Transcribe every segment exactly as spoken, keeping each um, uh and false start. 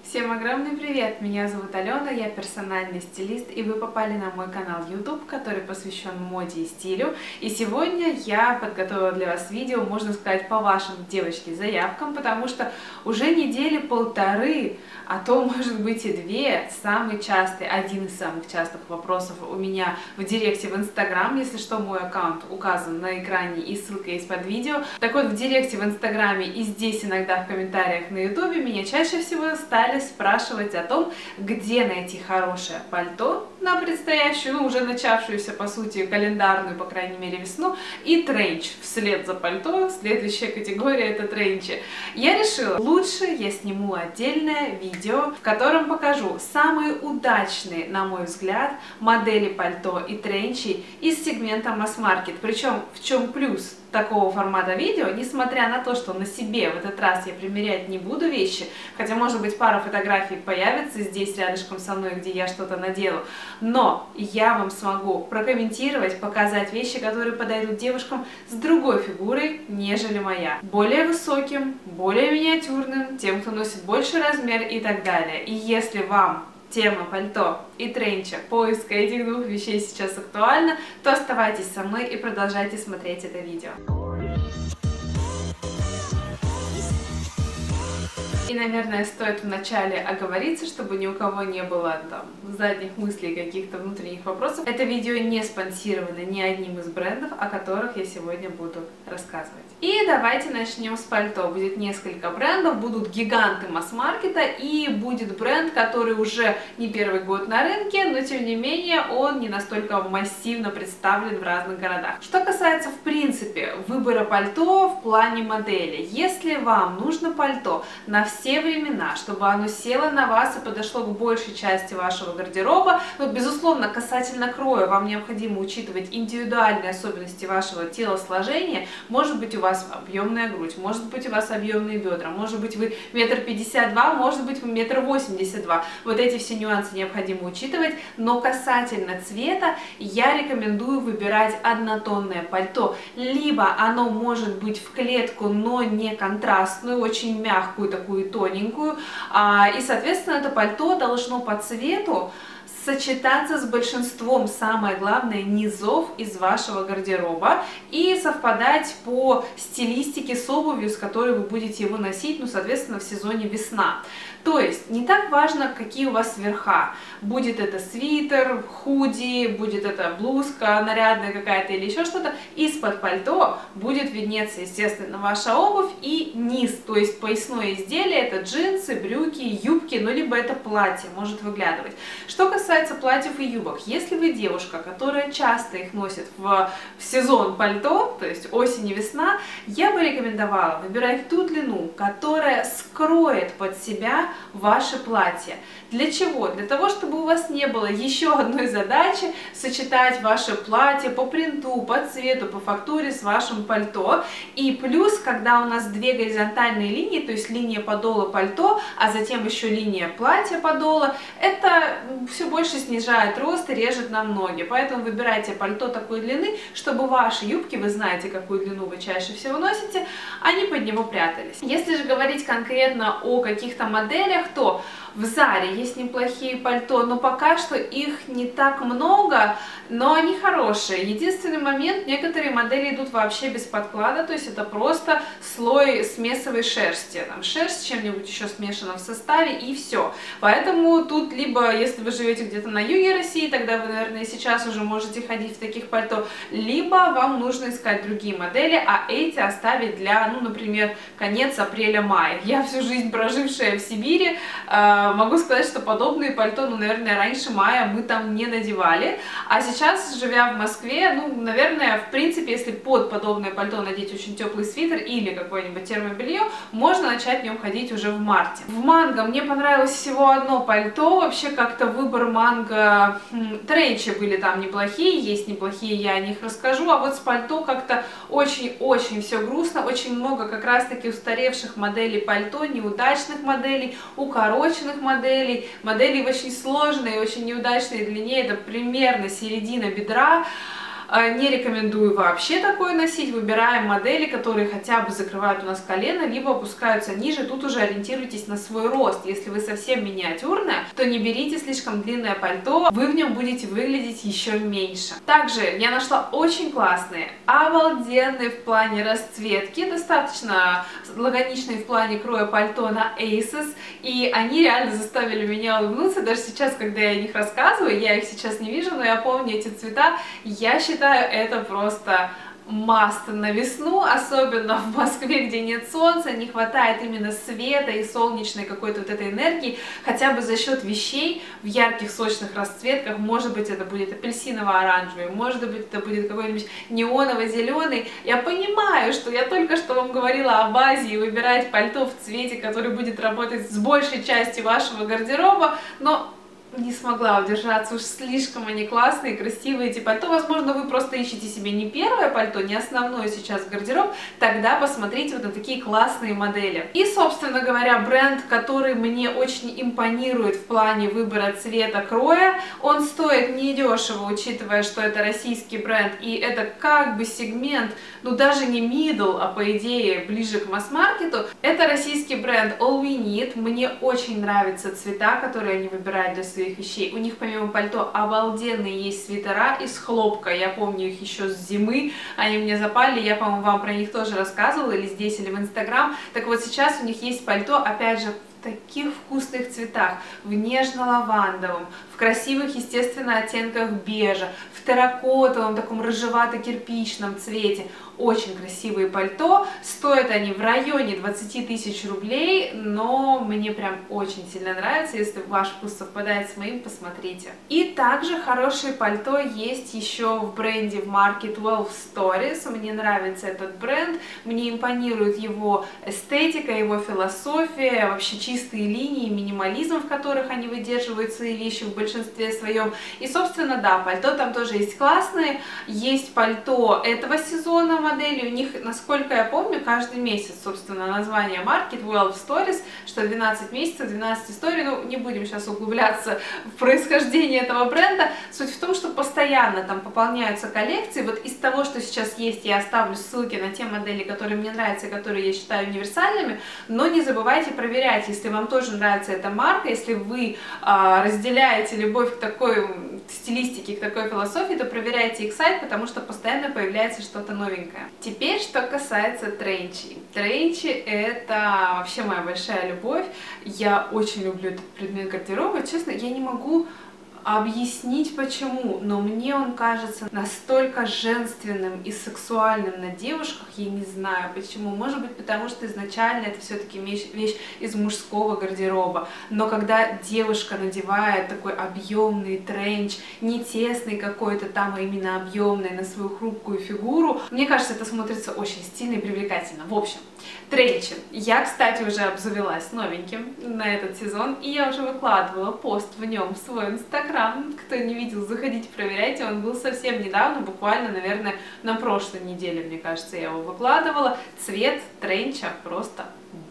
Всем огромный привет! Меня зовут Алена, я персональный стилист, и вы попали на мой канал YouTube, который посвящен моде и стилю. И сегодня я подготовила для вас видео, можно сказать, по вашим, девочки, заявкам, потому что уже недели полторы, а то, может быть, и две, самый частый, один из самых частых вопросов у меня в директе в Instagram, если что, мой аккаунт указан на экране и ссылка есть под видео. Так вот, в директе в Инстаграме и здесь иногда в комментариях на YouTube меня чаще всего стали спрашивать о том, где найти хорошее пальто на предстоящую, ну, уже начавшуюся, по сути, календарную, по крайней мере, весну, и тренч вслед за пальто. Следующая категория — это тренчи. Я решила, лучше я сниму отдельное видео, в котором покажу самые удачные, на мой взгляд, модели пальто и тренчей из сегмента масс-маркет. Причем в чем плюс такого формата видео, несмотря на то, что на себе в этот раз я примерять не буду вещи, хотя, может быть, пара фотографий появится здесь рядышком со мной, где я что-то надела, но я вам смогу прокомментировать, показать вещи, которые подойдут девушкам с другой фигурой, нежели моя. Более высоким, более миниатюрным, тем, кто носит больший размер и так далее. И если вам тема пальто и тренча, поиска этих двух вещей сейчас актуальна, то оставайтесь со мной и продолжайте смотреть это видео. И, наверное, стоит вначале оговориться, чтобы ни у кого не было там задних мыслей, каких-то внутренних вопросов. Это видео не спонсировано ни одним из брендов, о которых я сегодня буду рассказывать. И давайте начнем с пальто. Будет несколько брендов, будут гиганты масс-маркета и будет бренд, который уже не первый год на рынке, но тем не менее он не настолько массивно представлен в разных городах. Что касается, в принципе, выбора пальто в плане модели. Если вам нужно пальто на все все времена, чтобы оно село на вас и подошло к большей части вашего гардероба. Но, безусловно, касательно кроя вам необходимо учитывать индивидуальные особенности вашего телосложения. Может быть, у вас объемная грудь, может быть, у вас объемные бедра, может быть, вы метр пятьдесят два, может быть, вы метр восемьдесят два. Вот эти все нюансы необходимо учитывать. Но касательно цвета я рекомендую выбирать однотонное пальто. Либо оно может быть в клетку, но не контрастную, очень мягкую такую тоненькую, и, соответственно, это пальто должно по цвету сочетаться с большинством, самое главное, низов из вашего гардероба и совпадать по стилистике с обувью, с которой вы будете его носить, ну, соответственно, в сезоне весна. То есть не так важно, какие у вас верха. Будет это свитер, худи, будет это блузка нарядная какая-то или еще что-то. Из-под пальто будет виднеться, естественно, ваша обувь и низ, то есть поясное изделие, это джинсы, брюки, юбки, ну, либо это платье может выглядывать. Что касается платьев и юбок, если вы девушка, которая часто их носит в, в сезон пальто, то есть осень и весна, я бы рекомендовала выбирать ту длину, которая скроет под себя ваше платье. Для чего? Для того, чтобы у вас не было еще одной задачи сочетать ваше платье по принту, по цвету, по фактуре с вашим пальто. И плюс, когда у нас две горизонтальные линии, то есть линия подола пальто, а затем еще линия платья подола, это все больше снижает рост и режет нам ноги. Поэтому выбирайте пальто такой длины, чтобы ваши юбки, вы знаете, какую длину вы чаще всего носите, они под него прятались. Если же говорить конкретно о каких-то моделях, то в Заре есть неплохие пальто, но пока что их не так много, но они хорошие. Единственный момент, некоторые модели идут вообще без подклада, то есть это просто слой смесовой шерсти. Там шерсть с чем-нибудь еще смешана в составе и все. Поэтому тут либо, если вы живете где-то на юге России, тогда вы, наверное, сейчас уже можете ходить в таких пальто, либо вам нужно искать другие модели, а эти оставить для, ну, например, конец апреля-мая. Я всю жизнь прожившая в Сибири, могу сказать, что подобные пальто, ну, наверное, раньше мая мы там не надевали, а сейчас, живя в Москве, ну, наверное, в принципе, если под подобное пальто надеть очень теплый свитер или какое-нибудь термобелье, можно начать в нем ходить уже в марте. В манго мне понравилось всего одно пальто, вообще как-то выбор манго, тренчи были там неплохие, есть неплохие, я о них расскажу, а вот с пальто как-то очень-очень все грустно, очень много как раз-таки устаревших моделей пальто, неудачных моделей, укороченных моделей, моделей в очень сложной и очень неудачной длине, это примерно середина бедра. Не рекомендую вообще такое носить. Выбираем модели, которые хотя бы закрывают у нас колено, либо опускаются ниже. Тут уже ориентируйтесь на свой рост. Если вы совсем миниатюрная, то не берите слишком длинное пальто, вы в нем будете выглядеть еще меньше. Также я нашла очень классные, обалденные в плане расцветки, достаточно лаконичные в плане кроя пальто на Asos, и они реально заставили меня улыбнуться. Даже сейчас, когда я о них рассказываю, я их сейчас не вижу, но я помню эти цвета. Я считаю, это просто маст на весну, особенно в Москве, где нет солнца, не хватает именно света и солнечной какой-то вот этой энергии, хотя бы за счет вещей в ярких сочных расцветках. Может быть, это будет апельсиново-оранжевый, может быть, это будет какой-нибудь неоново-зеленый. Я понимаю, что я только что вам говорила об Азии, выбирать пальто в цвете, который будет работать с большей частью вашего гардероба, но не смогла удержаться, уж слишком они классные, красивые эти пальто. Возможно, вы просто ищете себе не первое пальто, не основное сейчас гардероб, тогда посмотрите вот на такие классные модели. И, собственно говоря, бренд, который мне очень импонирует в плане выбора цвета, кроя, он стоит недешево, учитывая, что это российский бренд, и это как бы сегмент, ну даже не middle, а по идее ближе к масс-маркету. Это российский бренд All We Need. Мне очень нравятся цвета, которые они выбирают для своих вещей. У них помимо пальто обалденные есть свитера из хлопка. Я помню их еще с зимы. Они мне запали. Я, по-моему, вам про них тоже рассказывала, или здесь, или в Инстаграм. Так вот, сейчас у них есть пальто, опять же, в таких вкусных цветах, в нежно-лавандовом, в красивых, естественно, оттенках бежа, в терракотовом, таком рыжевато-кирпичном цвете. Очень красивые пальто, стоят они в районе двадцати тысяч рублей, но мне прям очень сильно нравится. Если ваш вкус совпадает с моим, посмотрите. И также хорошее пальто есть еще в бренде, в марке двенадцать Stories. Мне нравится этот бренд, мне импонирует его эстетика, его философия, вообще чистые линии, минимализм, в которых они выдерживают свои вещи в большинстве своем. И, собственно, да, пальто там тоже есть классные. Есть пальто этого сезона модели, у них, насколько я помню, каждый месяц, собственно, название марки двенадцать Stories, что двенадцать месяцев, двенадцать историй. Ну, не будем сейчас углубляться в происхождение этого бренда. Суть в том, что постоянно там пополняются коллекции. Вот из того, что сейчас есть, я оставлю ссылки на те модели, которые мне нравятся и которые я считаю универсальными, но не забывайте проверять, если вам тоже нравится эта марка, если вы а, разделяете любовь к такой стилистике, к такой философии, то проверяйте их сайт, потому что постоянно появляется что-то новенькое. Теперь, что касается тренчей. Тренчи — это вообще моя большая любовь. Я очень люблю этот предмет гардероба. Честно, я не могу объяснить почему, но мне он кажется настолько женственным и сексуальным на девушках, я не знаю почему. Может быть, потому что изначально это все-таки вещь, вещь из мужского гардероба, но когда девушка надевает такой объемный тренч, не тесный какой-то там, а именно объемный, на свою хрупкую фигуру, мне кажется, это смотрится очень стильно и привлекательно. В общем, тренчи. Я, кстати, уже обзавелась новеньким на этот сезон, и я уже выкладывала пост в нем в свой инстаграм. Кто не видел, заходите, проверяйте. Он был совсем недавно, буквально, наверное, на прошлой неделе, мне кажется, я его выкладывала. Цвет тренча просто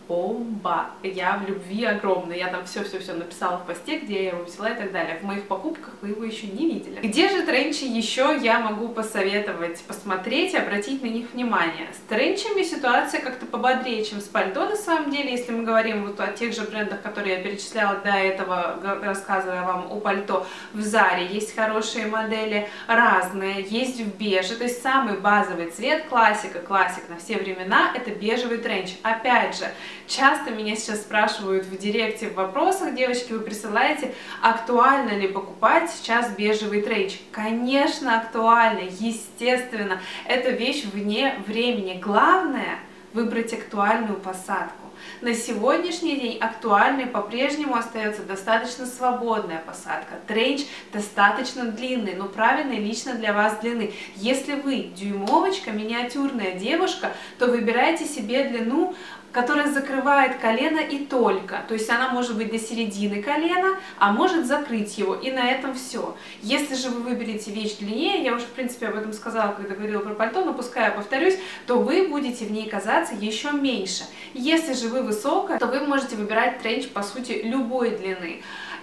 бомба. Я в любви огромной. Я там все-все-все написала в посте, где я его взяла и так далее. В моих покупках вы его еще не видели. Где же тренчи еще я могу посоветовать посмотреть и обратить на них внимание? С тренчами ситуация как-то пободрее, чем с пальто, на самом деле. Если мы говорим вот о тех же брендах, которые я перечисляла до этого, рассказывая вам о пальто, в Заре есть хорошие модели, разные, есть в беже. То есть самый базовый цвет, классика, классик на все времена, это бежевый тренч. Опять же, часто меня сейчас спрашивают в директе, в вопросах, девочки, вы присылаете, актуально ли покупать сейчас бежевый тренч. Конечно, актуально, естественно, это вещь вне времени. Главное — выбрать актуальную посадку. На сегодняшний день актуальной по-прежнему остается достаточно свободная посадка. Тренч достаточно длинный, но правильной лично для вас длины. Если вы дюймовочка, миниатюрная девушка, то выбирайте себе длину, которая закрывает колено и только. То есть она может быть до середины колена, а может закрыть его, и на этом все. Если же вы выберете вещь длиннее, я уже в принципе об этом сказала, когда говорила про пальто, но пускай я повторюсь, то вы будете в ней казаться еще меньше. Если же вы высокая, то вы можете выбирать тренч по сути любой длины.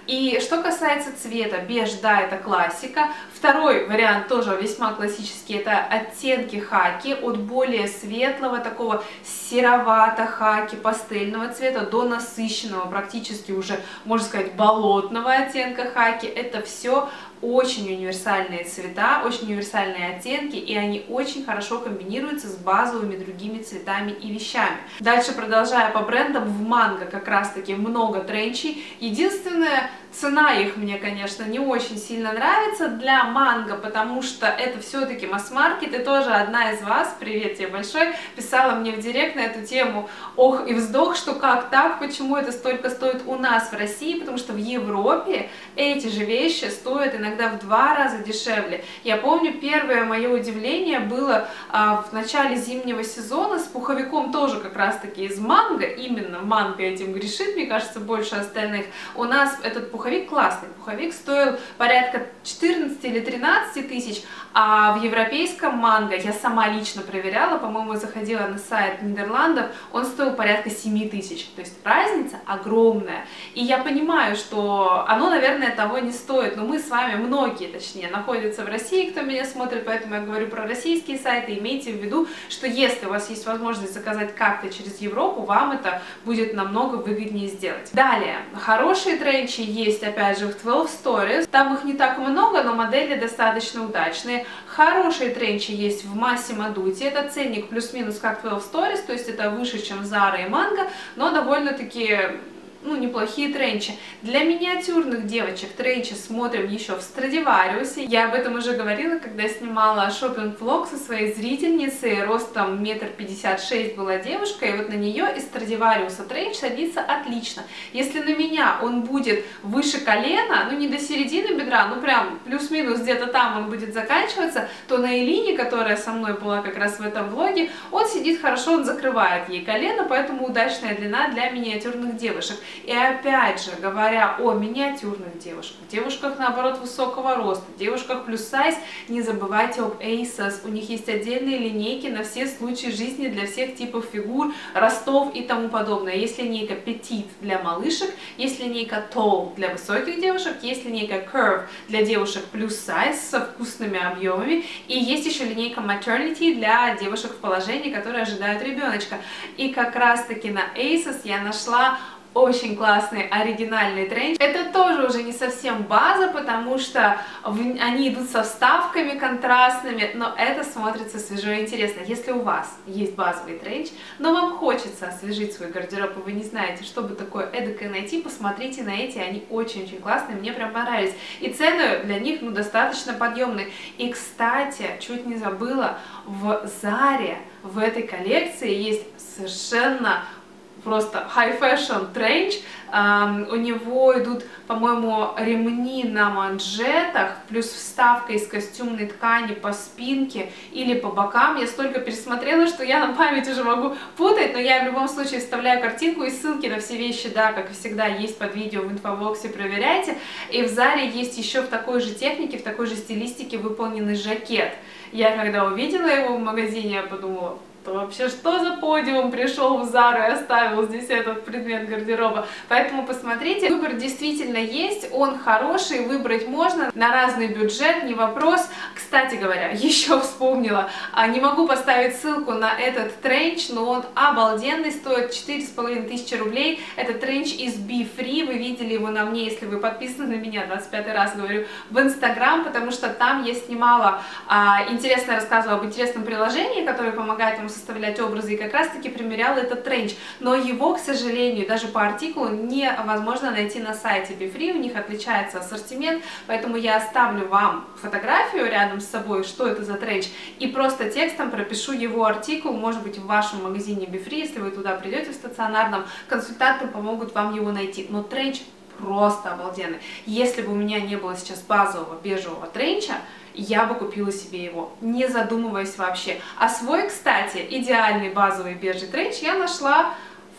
И что касается цвета, беж, да, это классика. Второй вариант тоже весьма классический, это оттенки хаки, от более светлого, такого серовато-хаки, пастельного цвета, до насыщенного, практически уже, можно сказать, болотного оттенка хаки. Это все очень универсальные цвета, очень универсальные оттенки, и они очень хорошо комбинируются с базовыми другими цветами и вещами. Дальше, продолжая по брендам, в манго как раз таки много тренчей. Единственное, цена их мне, конечно, не очень сильно нравится для манго, потому что это все-таки масс-маркет, и тоже одна из вас, привет тебе большой, писала мне в директ на эту тему ох и вздох, что как так, почему это столько стоит у нас в России, потому что в Европе эти же вещи стоят иногда в два раза дешевле. Я помню, первое мое удивление было а, в начале зимнего сезона с пуховиком тоже как раз таки из манго, именно манго этим грешит, мне кажется, больше остальных. У нас этот пуховик классный, пуховик стоил порядка четырнадцати или тринадцати тысяч, а в европейском манго, я сама лично проверяла, по-моему, заходила на сайт Нидерландов, он стоил порядка семи тысяч, то есть разница огромная. И я понимаю, что оно, наверное, того не стоит, но мы с вами, многие, точнее, находятся в России, кто меня смотрит, поэтому я говорю про российские сайты. Имейте в виду, что если у вас есть возможность заказать как-то через Европу, вам это будет намного выгоднее сделать. Далее, хорошие тренчи есть, опять же, в двенадцать Stories, там их не так много, но модели достаточно удачные. Хорошие тренчи есть в Massimo Dutti, это ценник плюс-минус как двенадцать Stories, то есть это выше, чем Zara и Mango, но довольно-таки, ну, неплохие тренчи. Для миниатюрных девочек тренчи смотрим еще в Страдивариусе. Я об этом уже говорила, когда снимала шопинг-влог со своей зрительницей. Ростом метр пятьдесят шесть была девушка, и вот на нее из Страдивариуса тренч садится отлично. Если на меня он будет выше колена, ну не до середины бедра, ну прям плюс-минус где-то там он будет заканчиваться, то на Элине, которая со мной была как раз в этом влоге, он сидит хорошо, он закрывает ей колено, поэтому удачная длина для миниатюрных девушек. И опять же, говоря о миниатюрных девушках, девушках, наоборот, высокого роста, девушках плюс сайз, не забывайте об Asos. У них есть отдельные линейки на все случаи жизни, для всех типов фигур, ростов и тому подобное. Есть линейка Petite для малышек, есть линейка Tall для высоких девушек, есть линейка Curve для девушек плюс сайз со вкусными объемами, и есть еще линейка Maternity для девушек в положении, которые ожидают ребеночка. И как раз таки на Asos я нашла очень классный оригинальный тренч. Это тоже уже не совсем база, потому что в... они идут со вставками контрастными, но это смотрится свежо и интересно. Если у вас есть базовый тренч, но вам хочется освежить свой гардероб, и вы не знаете, что бы такое эдакое найти, посмотрите на эти, они очень-очень классные, мне прям понравились. И цены для них, ну, достаточно подъемные. И, кстати, чуть не забыла, в Заре в этой коллекции есть совершенно просто high fashion тренч. Um, у него идут, по-моему, ремни на манжетах, плюс вставка из костюмной ткани по спинке или по бокам. Я столько пересмотрела, что я на память уже могу путать, но я в любом случае вставляю картинку и ссылки на все вещи, да, как и всегда, есть под видео в инфобоксе, проверяйте. И в Заре есть еще в такой же технике, в такой же стилистике выполненный жакет. Я когда увидела его в магазине, я подумала, вообще, что за подиум пришел в Зару и оставил здесь этот предмет гардероба. Поэтому посмотрите, выбор действительно есть, он хороший, выбрать можно на разный бюджет, не вопрос. Кстати говоря, еще вспомнила, не могу поставить ссылку на этот тренч, но он обалденный, стоит четыре с половиной тысячи рублей. Это тренч из Be Free, вы видели его на мне, если вы подписаны на меня, двадцать пятый раз говорю, в Инстаграм, потому что там я снимала, а, интересно рассказывала об интересном приложении, которое помогает вам составлять образы, и как раз таки примеряла этот тренч, но его, к сожалению, даже по артикулу невозможно найти на сайте Be Free, у них отличается ассортимент, поэтому я оставлю вам фотографию рядом с собой, что это за тренч, и просто текстом пропишу его артикул, может быть, в вашем магазине Be Free, если вы туда придете в стационарном, консультанты помогут вам его найти, но тренч просто обалденный. Если бы у меня не было сейчас базового бежевого тренча, я бы купила себе его, не задумываясь вообще. А свой, кстати, идеальный базовый бежевый тренч я нашла в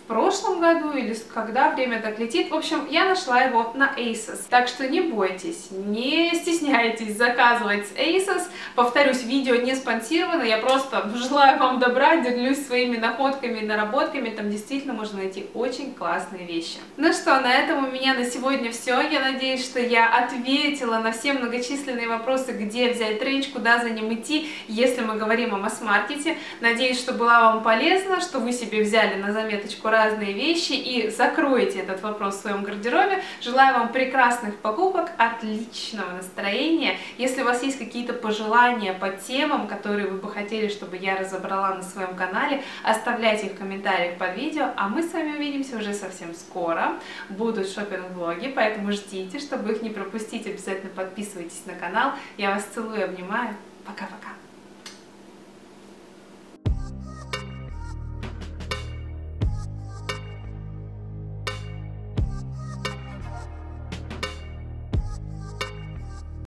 прошлом году или когда, время так летит. В общем, я нашла его на Asos. Так что не бойтесь, не стесняйтесь заказывать с Asos. Повторюсь, видео не спонсировано, я просто желаю вам добра, делюсь своими находками и наработками. Там действительно можно найти очень классные вещи. Ну что, на этом у меня на сегодня все. Я надеюсь, что я ответила на все многочисленные вопросы, где взять рейндж, куда за ним идти, если мы говорим о масс-маркете. Надеюсь, что была вам полезна, что вы себе взяли на заметочку разные вещи и закроете этот вопрос в своем гардеробе. Желаю вам прекрасных покупок, отличного настроения. Если у вас есть какие-то пожелания по темам, которые вы бы хотели, чтобы я разобрала на своем канале, оставляйте их в комментариях под видео, а мы с вами увидимся уже совсем скоро. Будут шопинг-влоги, поэтому ждите, чтобы их не пропустить, обязательно подписывайтесь на канал. Я вас целую и обнимаю. Пока-пока.